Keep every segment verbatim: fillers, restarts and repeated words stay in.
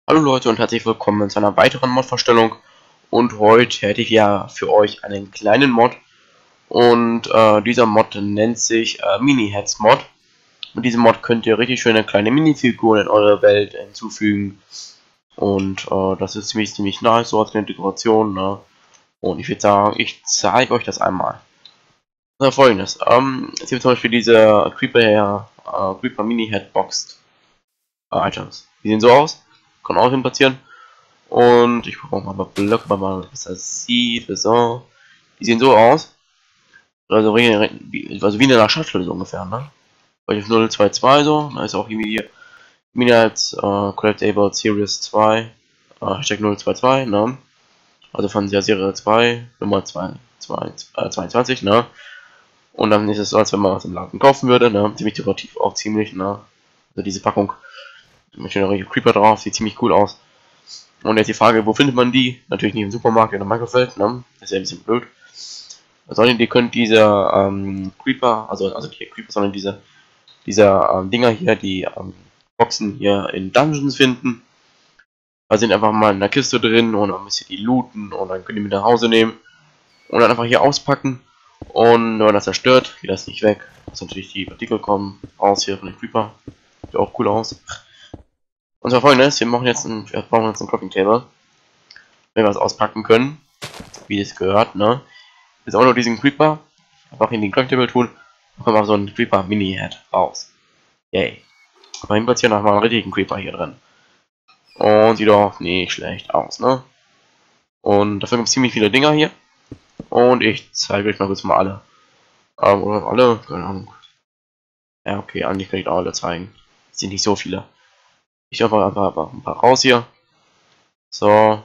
Hallo Leute und herzlich willkommen zu einer weiteren Mod-Vorstellung. Und heute hätte ich ja für euch einen kleinen Mod. Und äh, dieser Mod nennt sich äh, Mini-Heads Mod. Mit diesem Mod könnt ihr richtig schöne kleine Minifiguren in eure Welt hinzufügen. Und äh, das ist ziemlich, ziemlich nice, so als eine Dekoration. Ne? Und ich würde sagen, ich zeige euch das einmal. Na, folgendes. Ähm, jetzt hier zum Beispiel diese Creeper her, äh, Creeper Mini-Head Boxed äh, Items. Die sehen so aus. Kann auch hin platzieren. Und ich gucke auch mal bei Blöcke, mal, was das sieht. So. Die sehen so aus. Also, wie, also wie in einer Schachtel so ungefähr, ne? Bei null zwei zwei so. Da ist auch irgendwie hier Minions äh, Collectable Series zwei. Äh, Hashtag null zwei zwei, ne? Also von der Serie zwei, Nummer zwei, zwei, äh, zweiundzwanzig, ne? Und dann ist es so, als wenn man was im Laden kaufen würde, ne? Ziemlich dekorativ auch ziemlich, ne? Also diese Packung mit schöner Creeper drauf, sieht ziemlich cool aus. Und jetzt die Frage, wo findet man die? Natürlich nicht im Supermarkt oder im Minecraft, ne? Das ist ja ein bisschen blöd. Sondern ihr könnt diese ähm, Creeper, also also die Creeper, sondern diese diese ähm, Dinger hier, die ähm, Boxen hier in Dungeons finden. Da sind einfach mal in der Kiste drin und dann müsst ihr die looten und dann könnt ihr mit nach Hause nehmen und dann einfach hier auspacken. Und wenn man das zerstört, geht das nicht weg. Dass natürlich die Partikel kommen raus hier von den Creeper. Sieht auch cool aus. Und zwar folgendes, wir machen jetzt ein, wir brauchen jetzt ein Crafting Table. Wenn wir es auspacken können, wie es gehört, ne? Jetzt auch noch diesen Creeper, einfach in den Crafting Table tun, dann kommt auch so ein Creeper Mini Head raus. Yay. Mal platzieren noch mal einen richtigen Creeper hier drin. Und sieht auch nicht schlecht aus, ne? Und dafür gibt es ziemlich viele Dinger hier. Und ich zeige euch mal kurz mal alle. Ähm, oder alle, keine Ahnung. Ja, okay, eigentlich kann ich auch alle zeigen. Es sind nicht so viele. Ich habe einfach, einfach ein paar raus hier. So.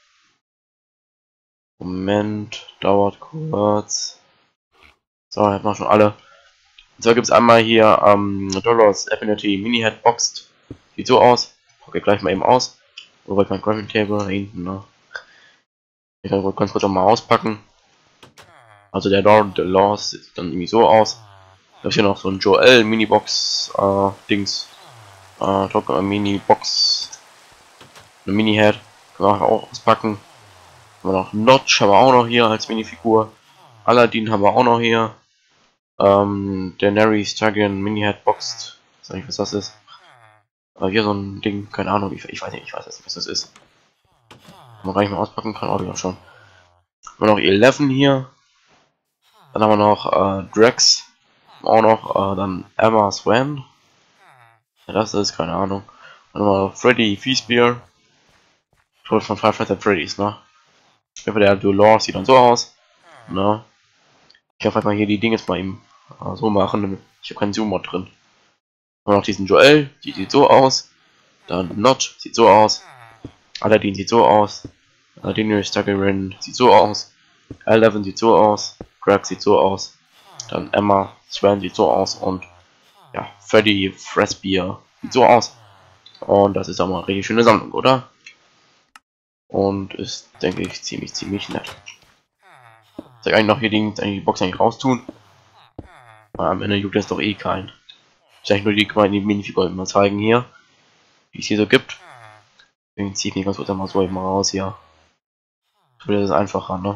Moment, dauert kurz. So, jetzt haben wir schon alle. Und zwar gibt es einmal hier ähm, Dollars Affinity Mini Head Boxed. Sieht so aus. Packe ich gleich mal eben aus. Wobei kein Crafting Table da hinten, ne? Ich kann ganz kurz auch mal auspacken. Also der Lord der Laws sieht dann irgendwie so aus. Da ist hier noch so ein Joel Mini Box äh, Dings. Äh, Top äh, Mini Box. Eine Mini Head. Können wir auch auspacken. Haben wir noch Notch, haben wir auch noch hier als Minifigur. Aladdin haben wir auch noch hier. Ähm, Daenerys Targaryen Mini Head Boxed. Ich weiß nicht, was das ist. Aber hier so ein Ding, keine Ahnung, ich, ich weiß nicht, ich weiß nicht, was das ist. Kann man gar nicht mehr auspacken, kann auch ja schon. Haben wir noch elf hier. Dann haben wir noch äh, Drax. Auch noch äh, dann Emma Swan. Ja, das ist keine Ahnung. Dann haben wir noch Freddy Feaspear. Tod von Five Nights at Freddy's, ne? Der Dolores sieht dann so aus. Ne? Ich kann einfach mal hier die Dinge jetzt mal eben äh, so machen. Ich habe keinen Zoom-Mod drin. Haben wir noch diesen Joel, die sieht so aus. Dann Notch sieht so aus. Aladdin sieht so aus. Daenerys Targaryen sieht so aus. Eleven sieht so aus. Drax sieht so aus. Dann Emma Swan sieht so aus. Und ja, Freddy Fazbear sieht so aus. Und das ist auch mal eine richtig schöne Sammlung, oder? Und ist, denke ich, ziemlich, ziemlich nett. Soll ich eigentlich noch hier die, die Box eigentlich raustun? Weil am Ende juckt das doch eh keinen. Ich eigentlich nur die, die Minifiguren mal zeigen hier. Wie es hier so gibt. Deswegen ziehe ich mich ganz kurz einmal so eben raus hier. So wird das einfacher, ne?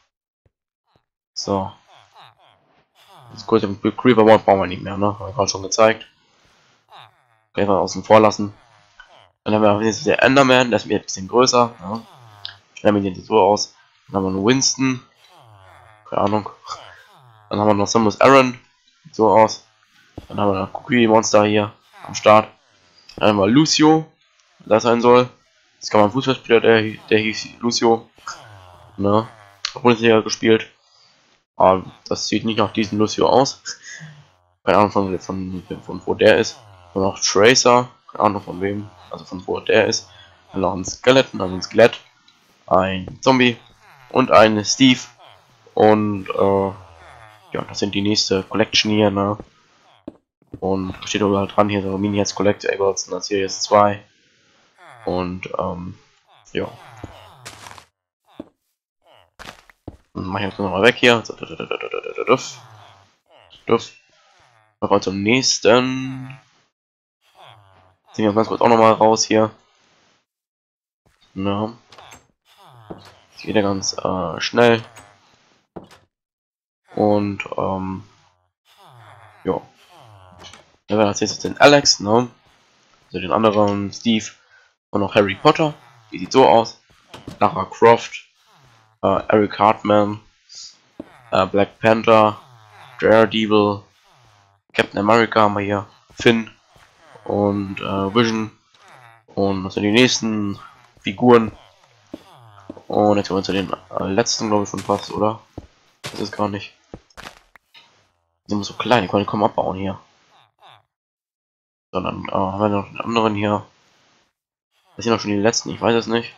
So. Das kurz im Creeper Mode brauchen wir nicht mehr, ne? Habe ich gerade schon gezeigt. Kann ich mal außen vor lassen. Dann haben wir jetzt der Enderman, der ist mir ein bisschen größer. Ja. Dann sieht so aus. Dann haben wir einen Winston. Keine Ahnung. Dann haben wir noch Samus Aran. Sieht so aus. Dann haben wir noch Cookie Monster hier am Start. Dann haben wir Lucio, das sein soll. Das kann man Fußballspieler, der, der hieß Lucio. Ne? Bundesliga gespielt. Aber das sieht nicht nach diesem Lucio aus. Keine Ahnung von, von, von wo der ist. Dann noch Tracer. Keine Ahnung von wem. Also von wo der ist. Dann noch ein Skeleton, also ein Skelett. Ein Zombie. Und ein Steve. Und äh, ja, das sind die nächste Collection hier, ne? Und steht überall dran hier so Mini Heads Collectables in der Series zwei. Und ähm, ja. Und mach ich jetzt nochmal weg hier. So, duff. Duff. Mal zum nächsten. Ziehen wir ganz kurz auch nochmal raus hier. Na. Geht ja ganz äh, schnell. Und, ähm, ja. Da wäre als nächstes den Alex, ne? Also den anderen Steve und noch Harry Potter. Die sieht so aus. Lara Croft, äh, Eric Hartman, äh, Black Panther, Daredevil, Captain America haben wir hier, Finn und äh, Vision. Und das sind die nächsten Figuren. Und jetzt kommen wir zu den äh, letzten, glaube ich, schon fast, oder? Das ist gar nicht. Die sind so klein, die können kaum abbauen hier. Sondern äh, haben wir noch den anderen hier. Das sind auch schon die letzten, ich weiß es nicht.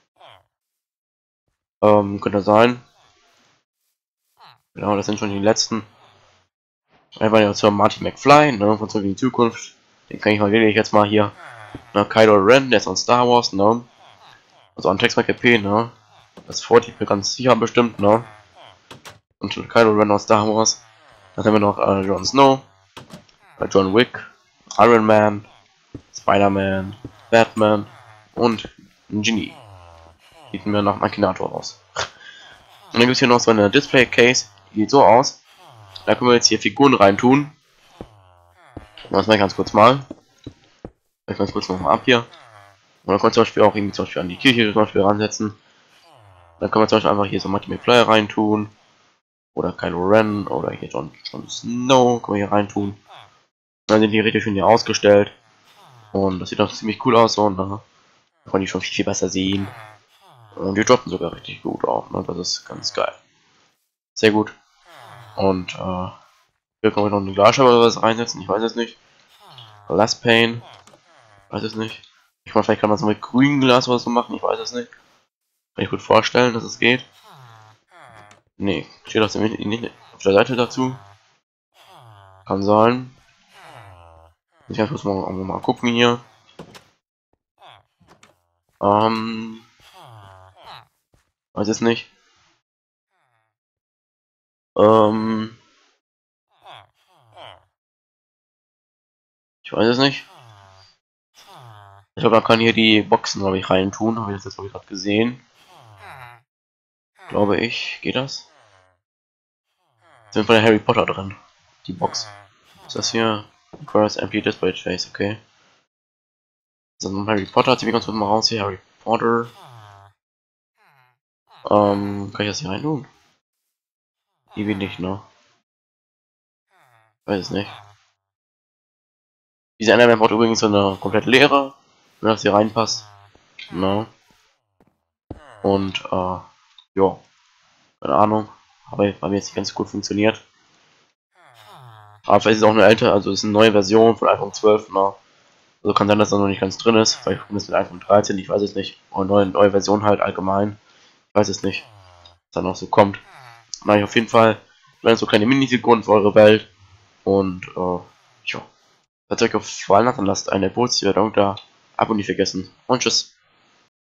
Ähm, könnte sein. Genau, das sind schon die letzten. Einfach ja zu Marty McFly, ne, von Zurück in die Zukunft. Den kann ich mal wirklich jetzt mal hier. Na, Kylo Ren, der ist von Star Wars, ne. Also an Text K P, ne. Das freut mich ganz sicher bestimmt, ne. Und Kylo Ren aus Star Wars. Dann haben wir noch äh, Jon Snow, äh, John Wick, Iron Man, Spider-Man, Batman und ein Genie. Bieten wir nach Akinator aus. Und dann gibt es hier noch so eine Display-Case, die sieht so aus. Da können wir jetzt hier Figuren reintun. Das mache ich ganz kurz mal. Ich ganz kurz nochmal ab hier. Und dann können wir zum Beispiel auch irgendwie zum Beispiel an die Kirche zum Beispiel ransetzen. Dann können wir zum Beispiel einfach hier so Marty McFly reintun. Oder Kylo Ren oder hier Jon, Jon Snow können wir hier reintun. Dann sind die richtig schön hier ausgestellt. Und das sieht auch ziemlich cool aus. Und dann kann die schon viel, viel besser sehen. Und die droppen sogar richtig gut auf. Ne? Das ist ganz geil. Sehr gut. Und äh, hier können wir noch eine Glasscheibe oder was reinsetzen. Ich weiß es nicht. Last Pane. Weiß es nicht. Ich meine, vielleicht kann man es mit grünem Glas oder so machen. Ich weiß es nicht. Kann ich gut vorstellen, dass es geht. Nee, steht das nicht auf der Seite dazu. Kann sein. Ich muss mal, mal gucken hier. Ähm. Weiß es nicht. Ähm. Ich weiß es nicht. Ich glaube, man kann hier die Boxen, glaube ich, rein tun. Habe ich das jetzt, glaube ich, gerade gesehen. Glaube ich. Geht das? Sind von der Harry Potter drin. Die Box. Ist das hier? Requires M P Display Trace, okay. So, Harry Potter, zieh ich ganz kurz mal raus hier. Harry Potter. Ähm, kann ich das hier rein tun? Irgendwie nicht, ne? Weiß es nicht. Diese Enderman braucht übrigens so eine komplett leere, wenn das hier reinpasst. Ne? Und, äh, ja. Keine Ahnung. Aber bei mir jetzt nicht ganz gut funktioniert. Aber vielleicht ist es auch eine ältere, also es ist eine neue Version von iPhone zwölf, ne? Also kann sein, dass das noch nicht ganz drin ist. Vielleicht kommt es mit iPhone dreizehn, ich weiß es nicht. Oder neue, neue Version halt allgemein. Ich weiß es nicht. Was dann noch so kommt. Na, ich auf jeden Fall. Werden so kleine Minifiguren für eure Welt. Und, äh, ja. Wenn es euch gefallen hat, dann lasst eine Postung da. Abo nicht vergessen. Und tschüss.